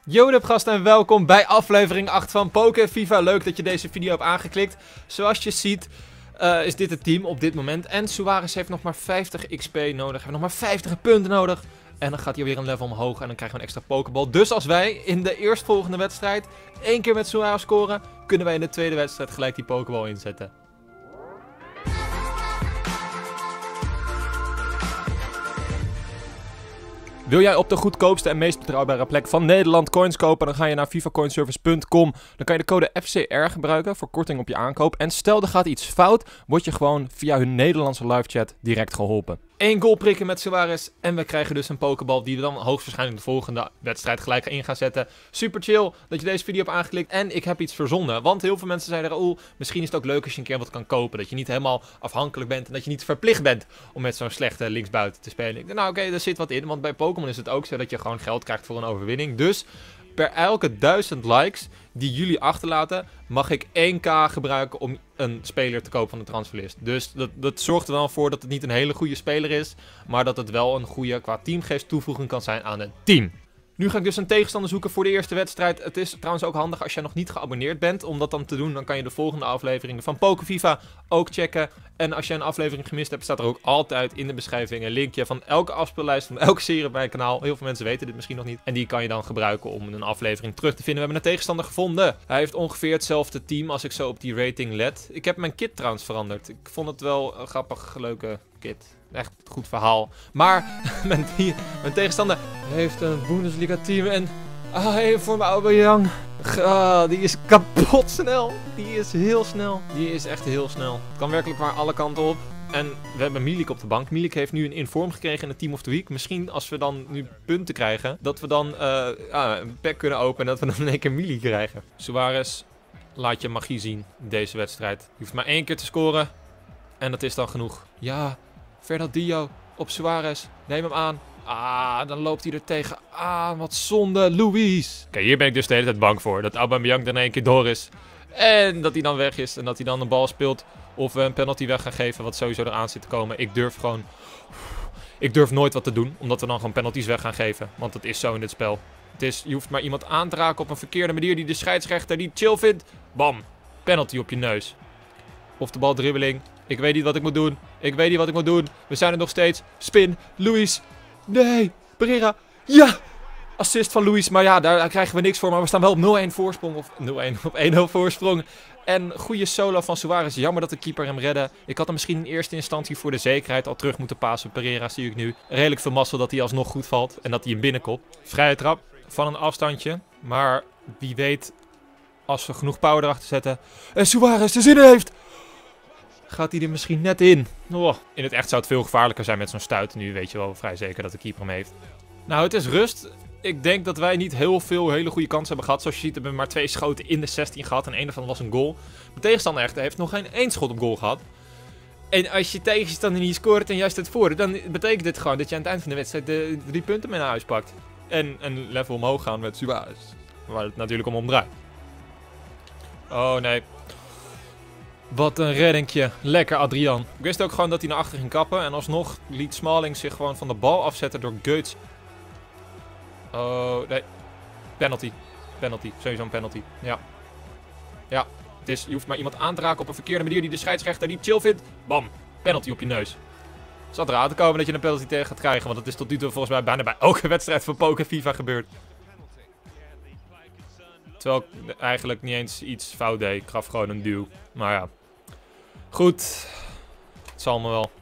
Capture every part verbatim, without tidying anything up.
Yo gasten en welkom bij aflevering acht van Poké FIFA. Leuk dat je deze video hebt aangeklikt. Zoals je ziet uh, is dit het team op dit moment. En Suarez heeft nog maar vijftig X P nodig. Heeft nog maar vijftig punten nodig. En dan gaat hij weer een level omhoog en dan krijgen we een extra Pokéball. Dus als wij in de eerstvolgende wedstrijd één keer met Suarez scoren, kunnen wij in de tweede wedstrijd gelijk die Pokéball inzetten. Wil jij op de goedkoopste en meest betrouwbare plek van Nederland coins kopen? Dan ga je naar FIFA Coinservice punt com. Dan kan je de code F C R gebruiken voor korting op je aankoop. En stel er gaat iets fout, word je gewoon via hun Nederlandse live chat direct geholpen. Eén goal prikken met Suarez en we krijgen dus een Pokéball die we dan hoogstwaarschijnlijk de volgende wedstrijd gelijk in gaan zetten. Super chill dat je deze video hebt aangeklikt en ik heb iets verzonnen. Want heel veel mensen zeiden, Raoul, misschien is het ook leuk als je een keer wat kan kopen. Dat je niet helemaal afhankelijk bent en dat je niet verplicht bent om met zo'n slechte linksbuiten te spelen. Ik dacht, nou oké, okay, daar zit wat in, want bij Pokémon is het ook zo dat je gewoon geld krijgt voor een overwinning. Dus per elke duizend likes die jullie achterlaten, mag ik één k gebruiken om een speler te kopen van de transferlist. Dus dat, dat zorgt er wel voor dat het niet een hele goede speler is, maar dat het wel een goede qua teamgeest toevoeging kan zijn aan het team. Nu ga ik dus een tegenstander zoeken voor de eerste wedstrijd. Het is trouwens ook handig als jij nog niet geabonneerd bent. Om dat dan te doen, dan kan je de volgende afleveringen van Poké FIFA ook checken. En als je een aflevering gemist hebt, staat er ook altijd in de beschrijving een linkje van elke afspeellijst van elke serie bij mijn kanaal. Heel veel mensen weten dit misschien nog niet. En die kan je dan gebruiken om een aflevering terug te vinden. We hebben een tegenstander gevonden. Hij heeft ongeveer hetzelfde team als ik zo op die rating let. Ik heb mijn kit trouwens veranderd. Ik vond het wel een grappig, leuke kit. Echt een goed verhaal. Maar mijn, die, mijn tegenstander heeft een Bundesliga team en ah, hey, voor mijn Aubameyang. Ah, die is kapot snel. Die is heel snel. Die is echt heel snel. Het kan werkelijk waar alle kanten op. En we hebben Milik op de bank. Milik heeft nu een inform gekregen in het Team of the Week. Misschien als we dan nu punten krijgen, dat we dan uh, ah, een pack kunnen openen en dat we dan in één keer Milik krijgen. Suarez, laat je magie zien in deze wedstrijd. Je hoeft maar één keer te scoren en dat is dan genoeg. Ja. Fernandinho op Suarez. Neem hem aan. Ah, dan loopt hij er tegen. Ah, wat zonde. Luis. Oké, hier ben ik dus de hele tijd bang voor. Dat Aubameyang er in één keer door is. En dat hij dan weg is. En dat hij dan een bal speelt. Of we een penalty weg gaan geven. Wat sowieso eraan zit te komen. Ik durf gewoon... Ik durf nooit wat te doen. Omdat we dan gewoon penalties weg gaan geven. Want dat is zo in dit spel. Het is, je hoeft maar iemand aan te raken op een verkeerde manier. Die de scheidsrechter die chill vindt. Bam. Penalty op je neus. Of de bal dribbeling. Ik weet niet wat ik moet doen. Ik weet niet wat ik moet doen. We zijn er nog steeds. Spin. Luis. Nee. Pereira. Ja. Assist van Luis. Maar ja, daar krijgen we niks voor. Maar we staan wel op nul-één voorsprong. Of nul-één op één nul voorsprong. En goede solo van Suarez. Jammer dat de keeper hem redde. Ik had hem misschien in eerste instantie voor de zekerheid al terug moeten passen. Pereira zie ik nu. Redelijk veel mazzel dat hij alsnog goed valt. En dat hij hem binnenkopt. Vrije trap van een afstandje. Maar wie weet, als we genoeg power erachter zetten. En Suarez de zin heeft. Gaat hij er misschien net in? Oh. In het echt zou het veel gevaarlijker zijn met zo'n stuit. Nu weet je wel vrij zeker dat de keeper hem heeft. Nou, het is rust. Ik denk dat wij niet heel veel hele goede kansen hebben gehad. Zoals je ziet hebben we maar twee schoten in de zestien gehad. En een daarvan was een goal. De tegenstander echter heeft nog geen één schot op goal gehad. En als je tegenstander niet scoort en juist het voor, dan betekent dit gewoon dat je aan het eind van de wedstrijd de drie punten mee naar huis pakt. En een level omhoog gaan met Suarez. Waar het natuurlijk om omdraait. Oh nee. Wat een reddingje. Lekker Adrian. Ik wist ook gewoon dat hij naar achter ging kappen. En alsnog liet Smalling zich gewoon van de bal afzetten door Götze. Oh, nee. Penalty. Penalty. Sowieso een penalty. Ja. Ja. Het is, je hoeft maar iemand aan te raken op een verkeerde manier die de scheidsrechter die chill vindt. Bam. Penalty op je neus. Het zat eraan te komen dat je een penalty tegen gaat krijgen. Want dat is tot nu toe volgens mij bijna bij elke wedstrijd van Poké FIFA gebeurd. Terwijl ik eigenlijk niet eens iets fout deed. Ik gaf gewoon een duw. Maar ja. Goed. Het zal me wel.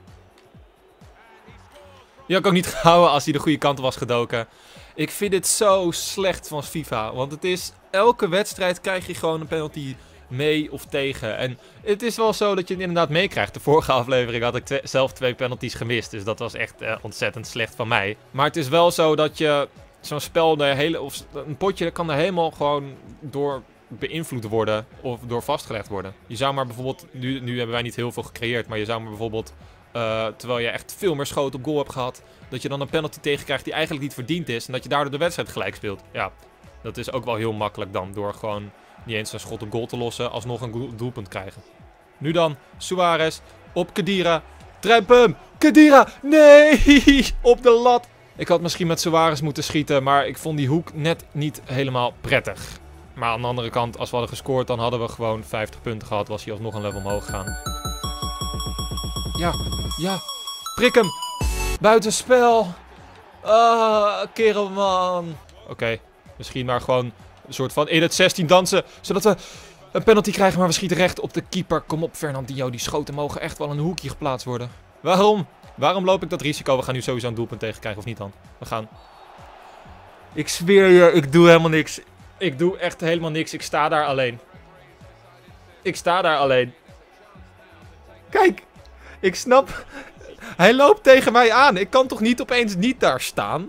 Die had ik ook niet gehouden als hij de goede kant was gedoken. Ik vind dit zo slecht van FIFA. Want het is... Elke wedstrijd krijg je gewoon een penalty mee of tegen. En het is wel zo dat je het inderdaad meekrijgt. De vorige aflevering had ik twe zelf twee penalties gemist. Dus dat was echt uh, ontzettend slecht van mij. Maar het is wel zo dat je... Zo'n spel, de hele, of een potje kan er helemaal gewoon door beïnvloed worden of door vastgelegd worden. Je zou maar bijvoorbeeld, nu, nu hebben wij niet heel veel gecreëerd, maar je zou maar bijvoorbeeld, uh, terwijl je echt veel meer schoten op goal hebt gehad, dat je dan een penalty tegenkrijgt die eigenlijk niet verdiend is en dat je daardoor de wedstrijd gelijk speelt. Ja, dat is ook wel heel makkelijk dan, door gewoon niet eens een schot op goal te lossen, alsnog een doelpunt krijgen. Nu dan, Suarez op Khedira, trap hem, Khedira, nee, op de lat. Ik had misschien met Suarez moeten schieten, maar ik vond die hoek net niet helemaal prettig. Maar aan de andere kant, als we hadden gescoord, dan hadden we gewoon vijftig punten gehad. Was hij alsnog een level omhoog gegaan. Ja, ja. Prik hem. Buitenspel. Ah, kerel man. Oké, okay, misschien maar gewoon een soort van in het zestien dansen. Zodat we een penalty krijgen, maar we schieten recht op de keeper. Kom op, Fernandinho. Die schoten mogen echt wel in een hoekje geplaatst worden. Waarom? Waarom loop ik dat risico? We gaan nu sowieso een doelpunt tegenkrijgen, of niet dan? We gaan. Ik zweer je, ik doe helemaal niks. Ik doe echt helemaal niks. Ik sta daar alleen. Ik sta daar alleen. Kijk, ik snap. Hij loopt tegen mij aan. Ik kan toch niet opeens niet daar staan?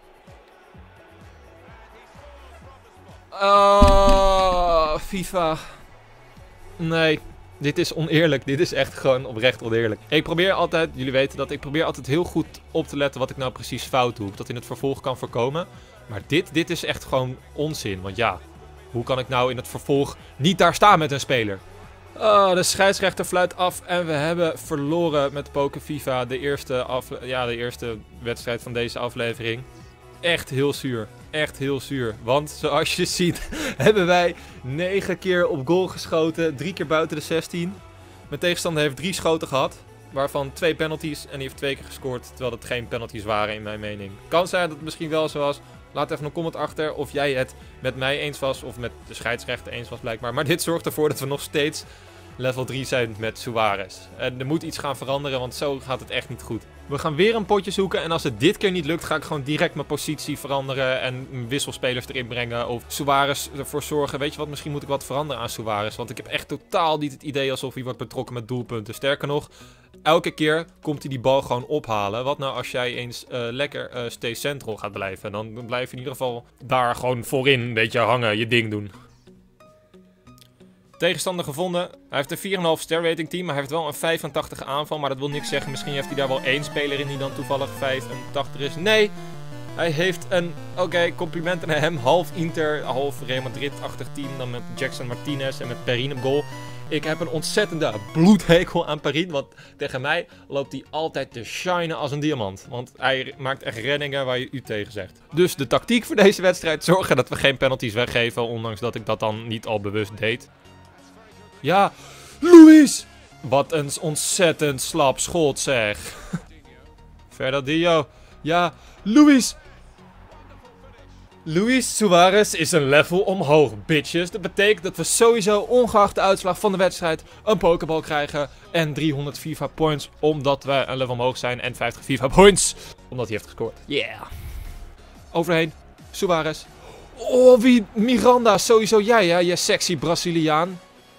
Oh, FIFA. Nee, dit is oneerlijk. Dit is echt gewoon oprecht oneerlijk. Ik probeer altijd, jullie weten dat, ik probeer altijd heel goed op te letten wat ik nou precies fout doe. Dat in het vervolg kan voorkomen. Maar dit, dit is echt gewoon onzin. Want ja, hoe kan ik nou in het vervolg niet daar staan met een speler? Oh, de scheidsrechter fluit af en we hebben verloren met Poker FIFA. De eerste, afle ja, de eerste wedstrijd van deze aflevering. Echt heel zuur. Echt heel zuur. Want zoals je ziet hebben wij negen keer op goal geschoten. Drie keer buiten de zestien. Mijn tegenstander heeft drie schoten gehad. Waarvan twee penalties. En die heeft twee keer gescoord. Terwijl dat geen penalties waren in mijn mening. Kan zijn dat het misschien wel zo was. Laat even een comment achter of jij het met mij eens was. Of met de scheidsrechter eens was blijkbaar. Maar dit zorgt ervoor dat we nog steeds level drie zijn met Suarez. En er moet iets gaan veranderen, want zo gaat het echt niet goed. We gaan weer een potje zoeken. En als het dit keer niet lukt, ga ik gewoon direct mijn positie veranderen. En wisselspelers erin brengen. Of Suarez ervoor zorgen. Weet je wat, misschien moet ik wat veranderen aan Suarez. Want ik heb echt totaal niet het idee alsof hij wordt betrokken met doelpunten. Sterker nog, elke keer komt hij die bal gewoon ophalen. Wat nou als jij eens uh, lekker uh, stay central gaat blijven. Dan blijf je in ieder geval daar gewoon voorin een beetje hangen, je ding doen. Tegenstander gevonden. Hij heeft een vier komma vijf ster rating team, maar hij heeft wel een vijfentachtig aanval. Maar dat wil niks zeggen. Misschien heeft hij daar wel één speler in die dan toevallig vijfentachtig is. Nee, hij heeft een, oké, okay, complimenten naar hem. Half Inter, half Real Madrid-achtig team. Dan met Jackson Martinez en met Perin op goal. Ik heb een ontzettende bloedhekel aan Perin. Want tegen mij loopt hij altijd te shinen als een diamant. Want hij maakt echt reddingen waar je u tegen zegt. Dus de tactiek voor deze wedstrijd: zorgen dat we geen penalties weggeven. Ondanks dat ik dat dan niet al bewust deed. Ja, Luis! Wat een ontzettend slap schot zeg. Fernandinho. Ja, Luis! Luis Suarez is een level omhoog, bitches. Dat betekent dat we sowieso, ongeacht de uitslag van de wedstrijd, een pokeball krijgen. En driehonderd FIFA points, omdat we een level omhoog zijn. En vijftig FIFA points, omdat hij heeft gescoord. Yeah. Overheen, Suarez. Oh, wie? Miranda, sowieso jij, hè? Je sexy Braziliaan.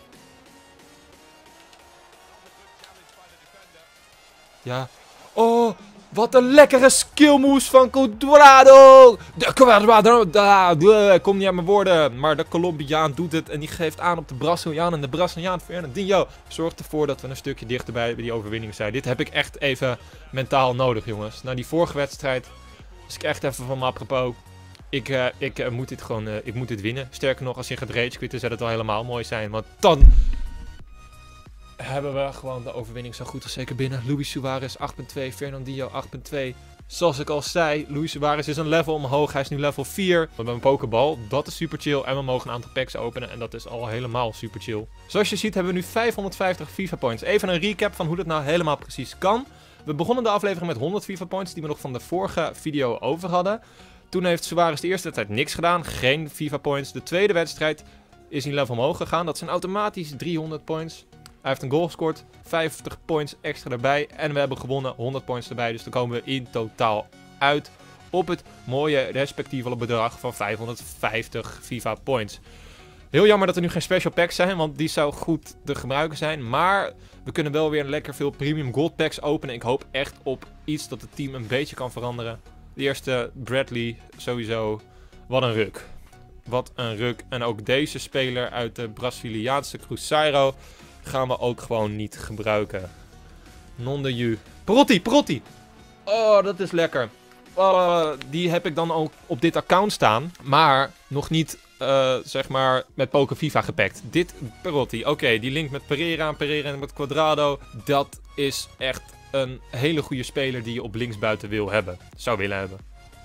Ja. Oh, wat een lekkere skillmoves van Cuadrado. De Cuadrado. Kom niet aan mijn woorden. Maar de Colombiaan doet het en die geeft aan op de Braziliaan. En de Braziliaan Fernandinho zorgt ervoor dat we een stukje dichterbij bij die overwinning zijn. Dit heb ik echt even mentaal nodig, jongens. Na die vorige wedstrijd was ik echt even van me apropos. Ik, uh, ik, uh, moet dit gewoon, uh, ik moet dit winnen. Sterker nog, als je gaat rage quitten, zou het wel helemaal mooi zijn. Want dan hebben we gewoon de overwinning zo goed als zeker binnen. Luis Suarez acht punt twee, Fernandinho acht punt twee. Zoals ik al zei, Luis Suarez is een level omhoog. Hij is nu level vier. We hebben een pokeball, dat is super chill. En we mogen een aantal packs openen en dat is al helemaal super chill. Zoals je ziet hebben we nu vijfhonderdvijftig FIFA points. Even een recap van hoe dat nou helemaal precies kan. We begonnen de aflevering met honderd FIFA points die we nog van de vorige video over hadden. Toen heeft Suarez de eerste wedstrijd niks gedaan, geen FIFA points. De tweede wedstrijd is hij level omhoog gegaan. Dat zijn automatisch driehonderd points. Hij heeft een goal gescoord, vijftig points extra erbij. En we hebben gewonnen, honderd points erbij. Dus dan komen we in totaal uit op het mooie respectievele bedrag van vijfhonderdvijftig FIFA points. Heel jammer dat er nu geen special packs zijn, want die zou goed te gebruiken zijn. Maar we kunnen wel weer lekker veel premium gold packs openen. Ik hoop echt op iets dat het team een beetje kan veranderen. De eerste, Bradley, sowieso. Wat een ruk. Wat een ruk. En ook deze speler uit de Braziliaanse Cruzeiro gaan we ook gewoon niet gebruiken. Non de ju. Perotti, Perotti. Oh, dat is lekker. Oh, die heb ik dan ook op dit account staan. Maar nog niet, uh, zeg maar, met Poker FIFA gepakt. Dit Perotti. Oké, okay, die link met Pereira en Pereira en met Cuadrado. Dat is echt een hele goede speler die je op linksbuiten wil hebben. Zou willen hebben.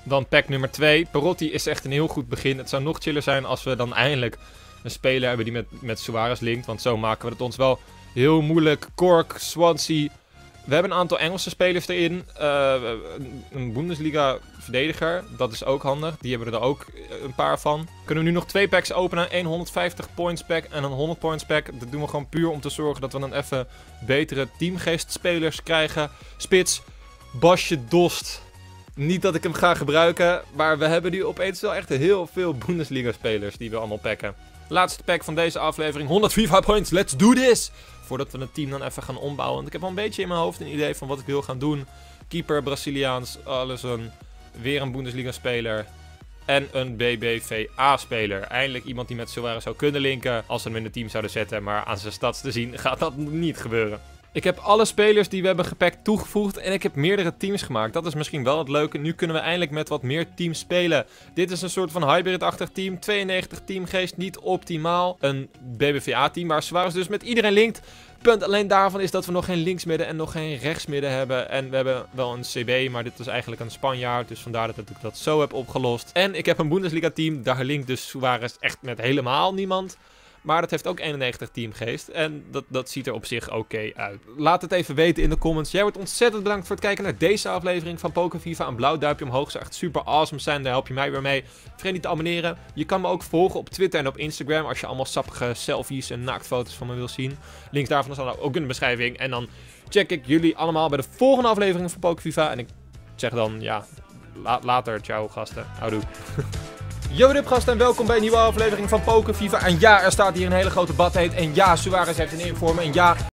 Dan pack nummer twee. Perotti is echt een heel goed begin. Het zou nog chiller zijn als we dan eindelijk een speler hebben die met, met Suarez linkt. Want zo maken we het ons wel heel moeilijk. Cork, Swansea. We hebben een aantal Engelse spelers erin. Uh, een Bundesliga verdediger. Dat is ook handig. Die hebben we er ook een paar van. Kunnen we nu nog twee packs openen. Een honderdvijftig points pack en een honderd points pack. Dat doen we gewoon puur om te zorgen dat we dan even betere teamgeestspelers krijgen. Spits. Basje Dost. Niet dat ik hem ga gebruiken. Maar we hebben nu opeens wel echt heel veel Bundesliga spelers die we allemaal packen. Laatste pack van deze aflevering. honderd FIFA points. Let's do this! Voordat we het team dan even gaan ombouwen. Want ik heb al een beetje in mijn hoofd een idee van wat ik wil gaan doen. Keeper, Braziliaans, Alisson. Weer een Bundesliga speler. En een B B V A-speler. Eindelijk iemand die met Suarez zou kunnen linken. Als we hem in het team zouden zetten. Maar aan zijn stats te zien gaat dat niet gebeuren. Ik heb alle spelers die we hebben gepakt toegevoegd en ik heb meerdere teams gemaakt. Dat is misschien wel het leuke. Nu kunnen we eindelijk met wat meer teams spelen. Dit is een soort van hybrid-achtig team. tweeënnegentig teamgeest, niet optimaal. Een B B V A-team waar Suarez dus met iedereen linkt. Punt alleen daarvan is dat we nog geen linksmidden en nog geen rechtsmidden hebben. En we hebben wel een C B, maar dit is eigenlijk een Spanjaard. Dus vandaar dat ik dat zo heb opgelost. En ik heb een Bundesliga-team. Daar linkt dus Suarez echt met helemaal niemand. Maar dat heeft ook eenennegentig teamgeest. En dat, dat ziet er op zich oké okay uit. Laat het even weten in de comments. Jij wordt ontzettend bedankt voor het kijken naar deze aflevering van PokerViva. Een blauw duimpje omhoog zou echt super awesome zijn. Daar help je mij weer mee. Vergeet niet te abonneren. Je kan me ook volgen op Twitter en op Instagram. Als je allemaal sappige selfies en naaktfoto's van me wil zien. Links daarvan staan ook in de beschrijving. En dan check ik jullie allemaal bij de volgende aflevering van PokerViva. En ik zeg dan, ja, la later. Ciao gasten. Houdoe. Yo, wat up gasten en welkom bij een nieuwe aflevering van PokerViva. En ja, er staat hier een hele grote badheet. En ja, Suarez heeft een inform. En ja,